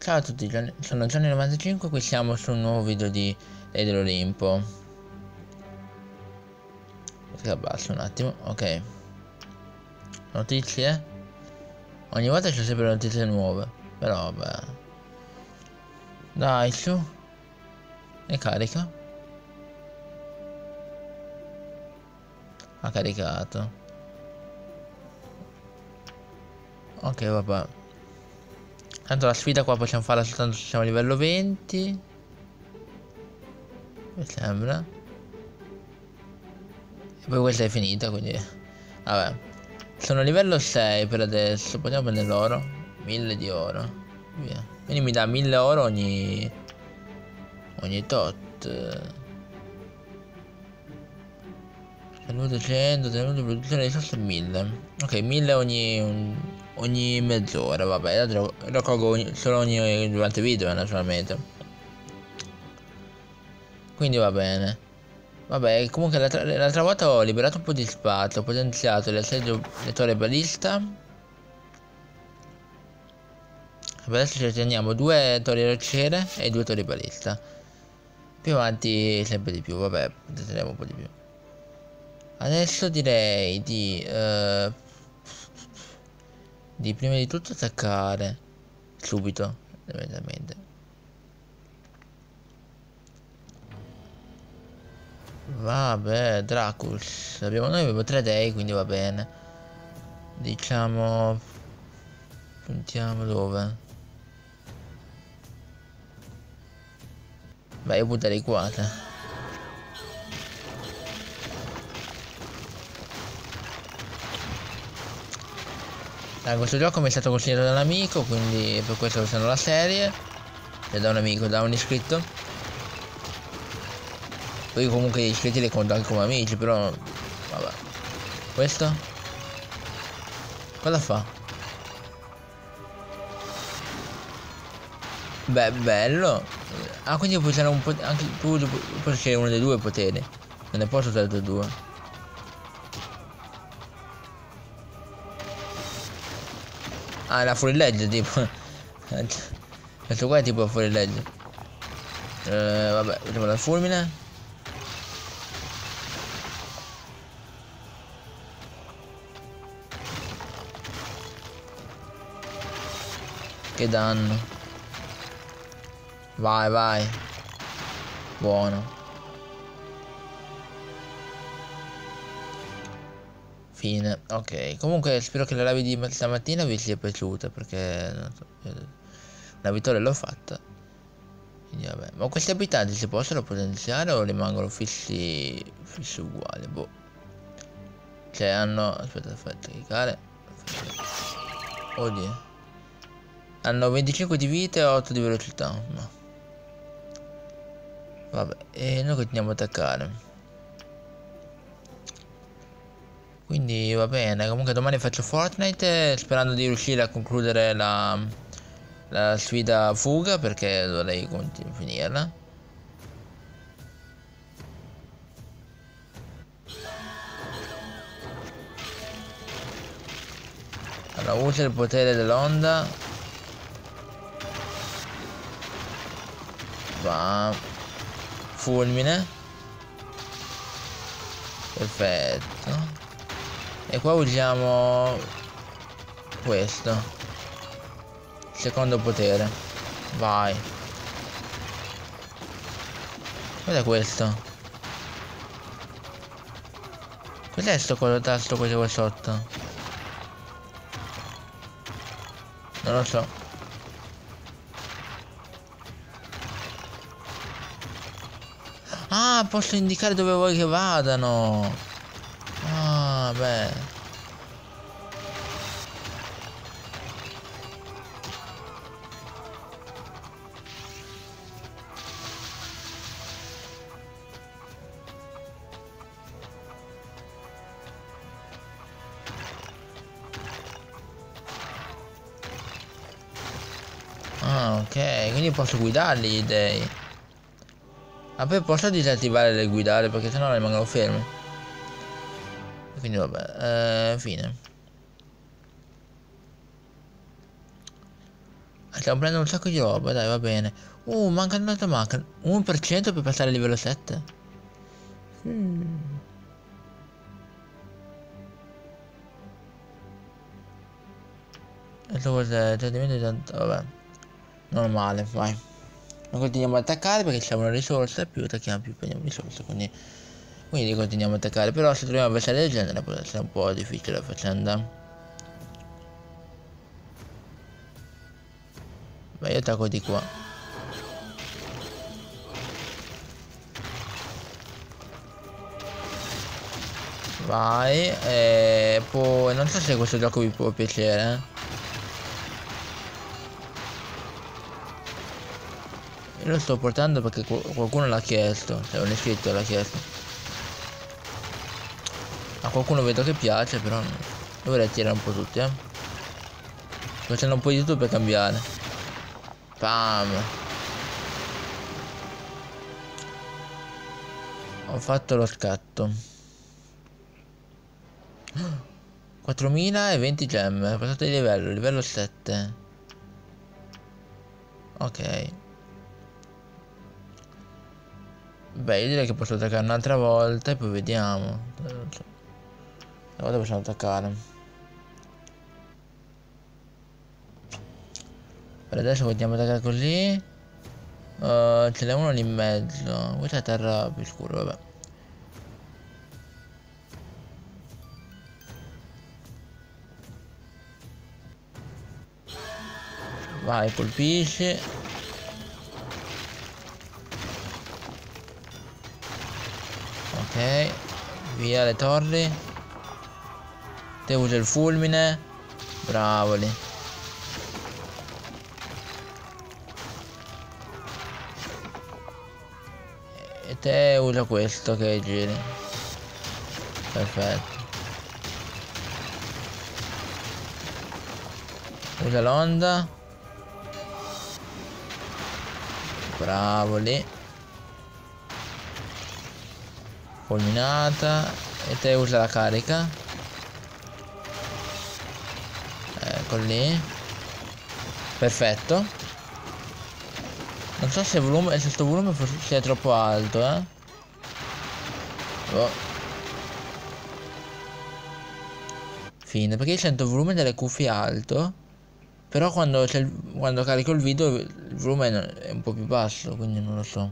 Ciao a tutti, sono Johnny95, qui siamo su un nuovo video di Lei dell'Olimpo. Abbasso un attimo, ok. Notizie. Ogni volta c'è sempre notizie nuove, però vabbè. Dai, su. E carica. Ha caricato. Ok, vabbè. Tanto la sfida qua possiamo farla soltanto se siamo a livello 20. Mi sembra. E poi questa è finita, quindi vabbè. Sono a livello 6 per adesso. Possiamo prendere l'oro. 1000 di oro. Via. Quindi mi dà 1000 oro ogni tot. Tenuto 100, tenuto produzione di risorse 1000. Ok, 1000 ogni mezz'ora, vabbè, lo raccolgo solo durante il video, naturalmente. Quindi va bene. Vabbè, comunque l'altra volta ho liberato un po' di spazio, ho potenziato l'assedio lettore balista. Per adesso ci teniamo 2 torri arciere e 2 torri balista. Più avanti sempre di più, vabbè, teniamo un po' di più. Adesso direi di prima di tutto attaccare subito, eventualmente. Vabbè, Dracus. Noi abbiamo 3 dei, quindi va bene. Diciamo, puntiamo dove? Beh, io butterei qua, questo gioco mi è stato consigliato da un amico, quindi per questo sto usando la serie. E da un amico, da un iscritto. Poi comunque gli iscritti li conto anche come amici, però vabbè. Questo? Cosa fa? Beh, bello. Ah, quindi puoi usare un po'. Anche tu puoi scegliere uno dei 2 poteri. Non ne posso usare tutti e 2. Ah, è la fuorilegge tipo. Questo qua è tipo fuorilegge. Vabbè, vediamo la fulmine. Che danno. Vai, vai. Buono. Fine. Ok. Comunque spero che la live di stamattina vi sia piaciuta, perché una vittoria l'ho fatta. Quindi vabbè. Ma questi abitanti si possono potenziare o rimangono fissi uguali? Boh. Cioè hanno. Aspetta, caricare. Oddio. Hanno 25 di vita e 8 di velocità. No. Vabbè, e noi continuiamo ad attaccare. Quindi va bene, comunque domani faccio Fortnite sperando di riuscire a concludere la sfida fuga, perché dovrei finirla. Allora usa il potere dell'onda. Va. Fulmine. Perfetto. E qua usiamo questo. Secondo potere. Vai. Cos'è questo? Cos'è sto tasto qua sotto? Non lo so. Ah, posso indicare dove vuoi che vadano. Ah, beh. Ah, ok, quindi posso guidarli gli dei. Ma poi posso disattivare le guidare, perché sennò rimangono fermi. Quindi vabbè, fine. stiamo prendendo un sacco di roba, dai, va bene. Manca un'altra manca. 1% per passare al livello 7. E so cos'è? Tradimento di tanto. Vabbè. Normale, vai. Non continuiamo ad attaccare perché c'è una risorsa, più attacchiamo più prendiamo risorse, quindi continuiamo ad attaccare. Però se troviamo avversari del genere può essere un po' difficile la faccenda. Beh, io attacco di qua. Vai, e poi non so se questo gioco vi può piacere. Io lo sto portando perché qualcuno l'ha chiesto, cioè un iscritto l'ha chiesto. A qualcuno vedo che piace, però dovrei tirare un po' tutti, facendo un po' di tutto per cambiare. Pam. Ho fatto lo scatto. 4020 gemme, passato di livello 7. Ok. Beh, io direi che posso attaccare un'altra volta e poi vediamo. Non so. Una volta possiamo attaccare. Per adesso vogliamo attaccare così. Ce n'è uno lì in mezzo. Questa è terra più scura, vabbè. Vai, colpisci. Ok. Via le torri. Te usa il fulmine. Bravo lì. E te usa questo che giri. Perfetto. Usa l'onda. Bravo lì. Fulminata. E te usa la carica. Ecco lì. Perfetto. Non so se il volume, se sto volume sia troppo alto, Oh. Fine, perché io sento il volume delle cuffie alto. Però quando carico il video il volume è un po' più basso, quindi non lo so.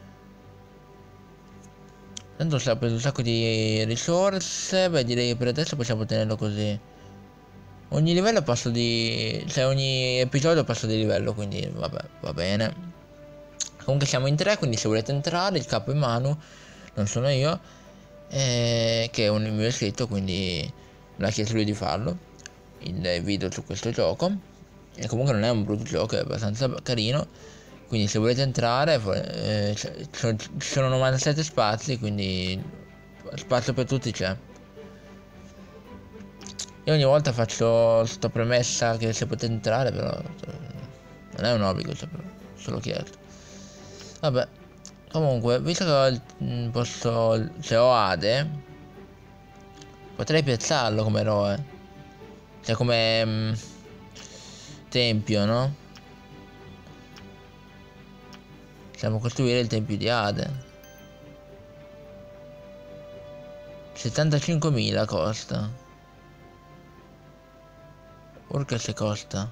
Tanto sta preso un sacco di risorse. Beh, direi che per adesso possiamo tenerlo così. Ogni livello passo di... cioè ogni episodio passo di livello, quindi vabbè, va bene. Comunque siamo in 3, quindi se volete entrare, il capo è Manu, non sono io, che è un mio iscritto, quindi me l'ha chiesto lui di farlo, il video su questo gioco. E comunque non è un brutto gioco, è abbastanza carino, quindi se volete entrare, ci sono 97 spazi, quindi spazio per tutti c'è. Io ogni volta faccio sta premessa che se potete entrare, però non è un obbligo, solo chiesto. Vabbè, comunque, visto che se ho Ade, potrei piazzarlo come eroe. Cioè come tempio, no? Possiamo costruire il tempio di Ade. 75.000 costa. Urca se costa.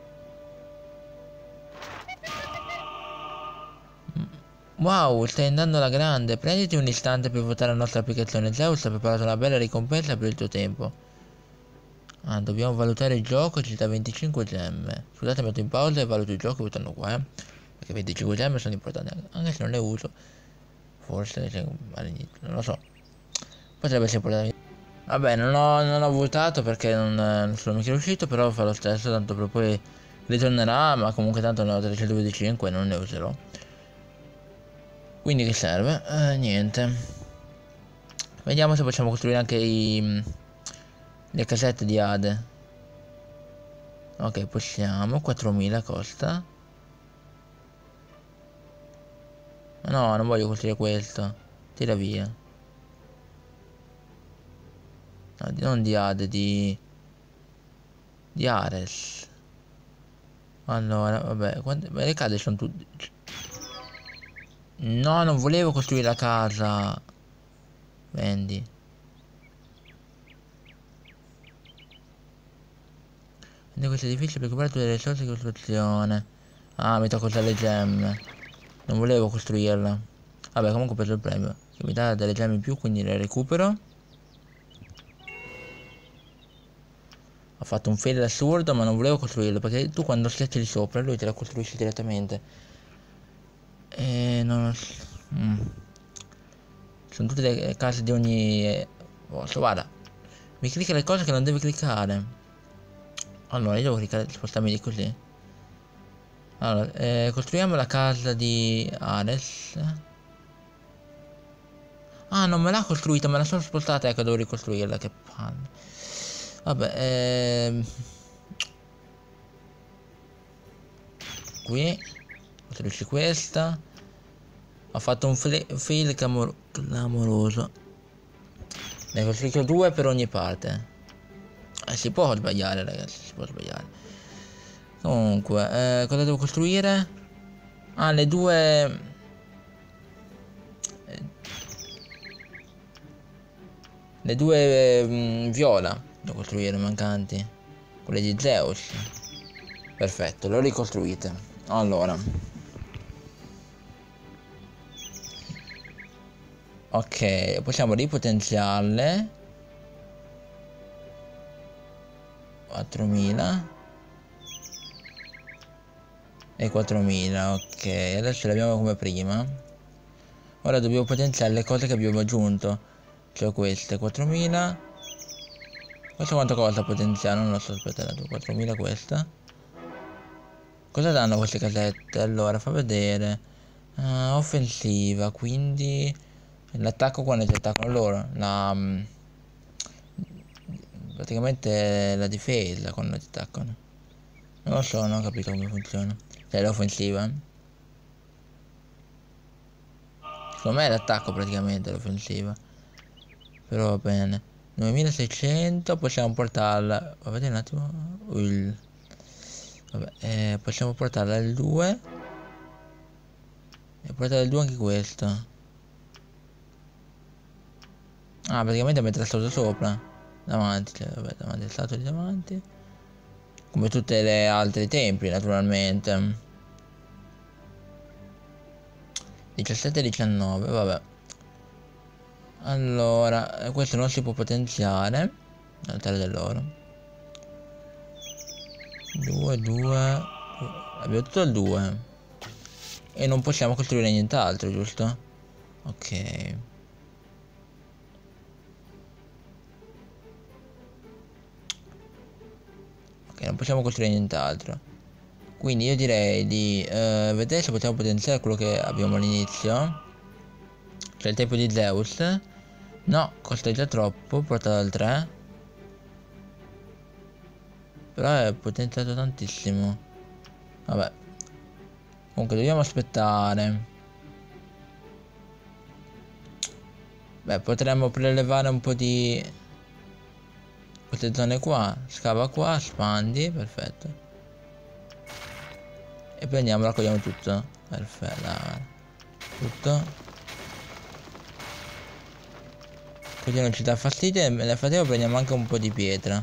Wow, stai andando alla grande. Prenditi un istante per votare la nostra applicazione. Zeus ha preparato una bella ricompensa per il tuo tempo. Ah, dobbiamo valutare il gioco, ci dà 25 gemme. Scusate, metto in pausa e valuto il gioco votando qua, Perché 25 gemme sono importanti, anche se non le uso. Forse, cioè, all'inizio, non lo so. Potrebbe essere importante. Vabbè, non ho votato perché non sono mica riuscito, però fa lo stesso, tanto per poi ritornerà, ma comunque tanto ne ho 325 e non ne userò. Quindi che serve? Niente. Vediamo se possiamo costruire anche le casette di Ade. Ok, possiamo. 4.000 costa. Ma no, non voglio costruire questo. Tira via. No, non di Ade, di Ares. Allora, vabbè, ma le case sono tutte... No, non volevo costruire la casa. Vendi. Vendi questo edificio per recuperare tutte le risorse di costruzione. Ah, mi tocca usare le gemme. Non volevo costruirla. Vabbè, comunque ho preso il premio. Che mi dà delle gemme in più, quindi le recupero. Ho fatto un fail assurdo, ma non volevo costruirlo. Perché tu quando schiacci di sopra, lui te la costruisce direttamente. E non... Sono tutte le case di ogni... posto, guarda. Mi clicca le cose che non deve cliccare. Allora, io devo cliccare, spostarmi di così. Allora, costruiamo la casa di Ares. Ah, non me l'ha costruita, me la sono spostata, ecco, devo ricostruirla, che palle. Vabbè, qui. Costruisci questa. Ho fatto un fail clamoroso. Ne costruisco 2 per ogni parte. Si può sbagliare, ragazzi, si può sbagliare. Comunque, cosa devo costruire? Ah, le due... le due viola devo costruire, mancanti. Quelle di Zeus. Perfetto, le ho ricostruite. Allora. Ok, possiamo ripotenziarle. 4000 e 4000, ok, adesso le abbiamo come prima. Ora dobbiamo potenziare le cose che abbiamo aggiunto, cioè queste 4000. Questo quanto costa potenziare? Non lo so, aspetta, 4000 questa. Cosa danno queste casette? Allora, fa vedere. Offensiva, quindi l'attacco quando ti attaccano loro. Praticamente la difesa quando ti attaccano. Non lo so, non ho capito come funziona. Cioè l'offensiva. Secondo me è l'attacco praticamente l'offensiva. Però va bene. 9600 possiamo portarla. Va vedere un attimo. Vabbè, possiamo portarla al 2. E portare al 2 anche questo. Ah, praticamente mettere il stato sopra. Davanti, cioè vabbè, davanti il stato di davanti. Come tutte le altre templi, naturalmente. 17 e 19, vabbè. Allora, questo non si può potenziare. L'altare dell'oro. 2, 2. Abbiamo tutto il 2. E non possiamo costruire nient'altro, giusto? Ok. Ok, non possiamo costruire nient'altro. Quindi io direi di vedere se possiamo potenziare quello che abbiamo all'inizio. Cioè il tempo di Zeus. No, costa già troppo, portato al 3. Però è potenziato tantissimo. Vabbè. Comunque dobbiamo aspettare. Beh, potremmo prelevare un po' di queste zone qua. Scava qua, spandi, perfetto. E prendiamo, raccogliamo tutto. Perfetto. Tutto. Così non ci dà fastidio e nel frattempo prendiamo anche un po' di pietra.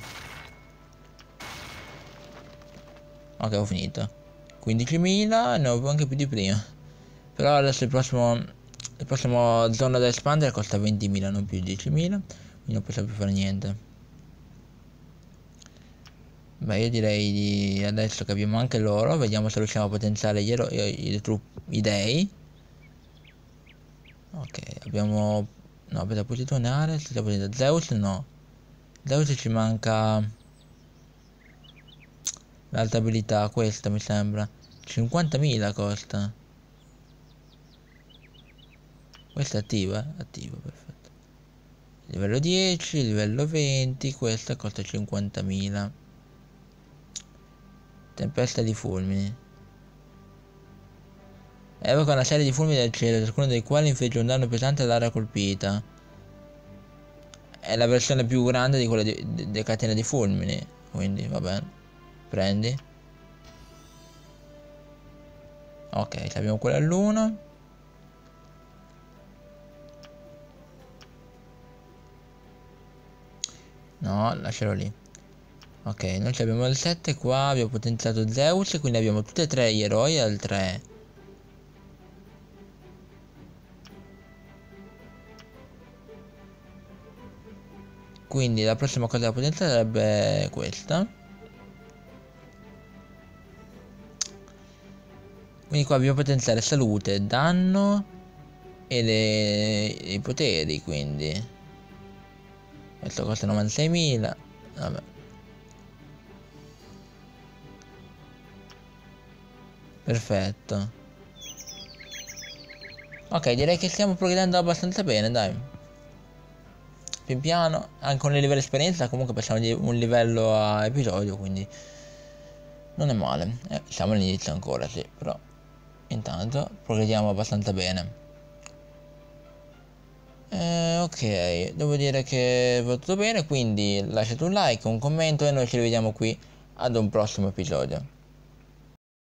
Ok, ho finito. 15.000, ne ho anche più di prima. Però adesso la prossima zona da espandere costa 20.000, non più 10.000. Quindi non possiamo più fare niente. Beh, io direi di adesso che abbiamo anche loro, vediamo se riusciamo a potenziare i dei. Ok, abbiamo... No, per posizionare, si sta potendo... Zeus no. Zeus ci manca... l'altra abilità, questa mi sembra. 50.000 costa. Questa è attiva? Attiva, perfetto. Livello 10, livello 20, questa costa 50.000. Tempesta di fulmini. Evoca una serie di fulmini del cielo, ciascuno dei quali infligge un danno pesante all'area colpita. È la versione più grande di quella di catena di fulmini. Quindi, va bene. Prendi. Ok, abbiamo quella all'1. No, lascialo lì. Ok, noi abbiamo il 7 qua, abbiamo potenziato Zeus, quindi abbiamo tutti e tre gli eroi al 3. Quindi la prossima cosa da potenziare sarebbe questa. Quindi qua dobbiamo potenziare salute, danno e i poteri, quindi. Questo costa 96.000. Vabbè. Perfetto. Ok, direi che stiamo progredendo abbastanza bene, dai. Pian piano, anche con il livello esperienza, comunque passiamo di un livello a episodio, quindi non è male. Siamo all'inizio ancora, sì, però intanto progrediamo abbastanza bene. Ok, devo dire che va tutto bene, quindi lasciate un like, un commento e noi ci rivediamo qui ad un prossimo episodio.